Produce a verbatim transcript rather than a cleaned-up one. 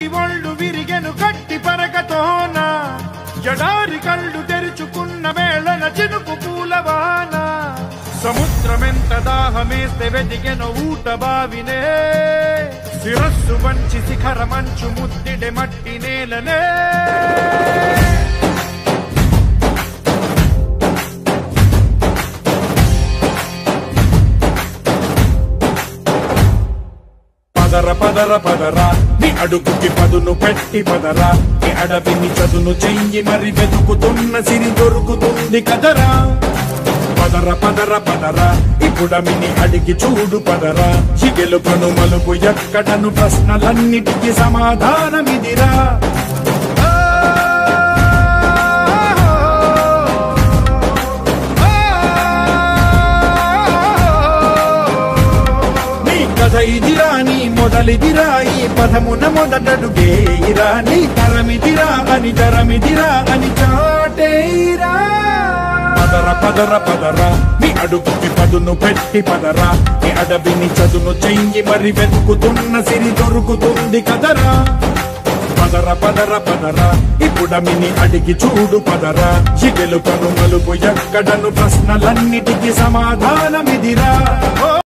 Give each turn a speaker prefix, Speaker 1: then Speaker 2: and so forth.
Speaker 1: ఒళ్ళు విరిగెను గట్టి పరకతోన జడారి కళ్ళు తెరుచుకున్న వేళన చినుకు పూలవాన సముద్రమెంత దాహమేస్తే వెతికెను ఊట బావినే శిరస్సు వంచి శిఖర మంచు ముద్దిడె మట్టి నేలనే పదర పదర పదరా నీ అడుగుకి పదును పెట్టి పదరా నీ అడవిని చదును చెయ్యి మరి వెతుకుతున్న సిరి దొరుకుతుంది కదరా పదర పదర పదరా ఇప్పుడమిని అడిగి చూడు పదరా చిగెలుపను మలుపు ఎక్కడను ప్రశ్నలన్నిటికీ సమాధానమిదిరా ఇదిరా నీ మొదలిదిరా ఈ పదమున మొదటడుగేయిరా నీ తరమిదిరా అని తరమిదిరా అని చాటేయిరా పదర పదర పదరా నీ అడుగుకి పదును పెట్టి పదరా నీ అడవిని చదును చెయ్యి మరి వెతుకుతున్న సిరి దొరుకుతుంది కదరా పదర పదర పదరా ఇప్పుడమిని అడిగి చూడు పదరా చిగెలుపను మలుపు ఎక్కడను ప్రశ్నలన్నిటికీ సమాధానమిదిరా